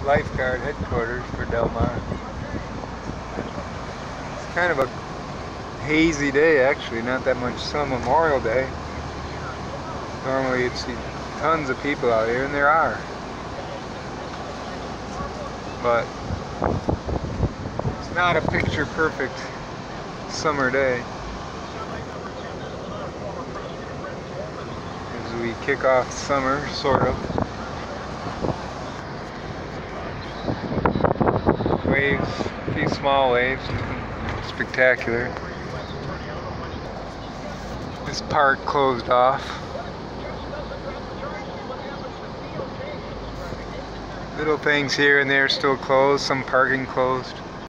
lifeguard headquarters for Del Mar. It's kind of a hazy day actually, not that much sun. Memorial Day. Normally you'd see tons of people out here, and there are. But it's not a picture perfect summer day. As we kick off summer, sort of. Waves, a few small waves, nothing spectacular. This park closed off. Little things here and there still closed, some parking closed.